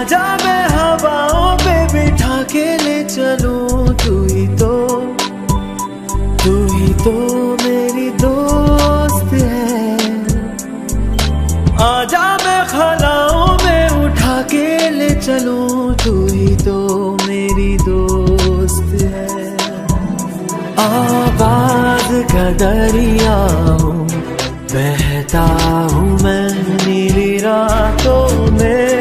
आजा मैं हवाओं पे बिठा के ले चलूं, तू ही तो मेरी दोस्त है। आजा मैं खलाओं में उठा के ले चलूं, तू ही तो मेरी दोस्त है। आवाज का दरिया हूँ, बहता हूँ मैं नीली रातों में,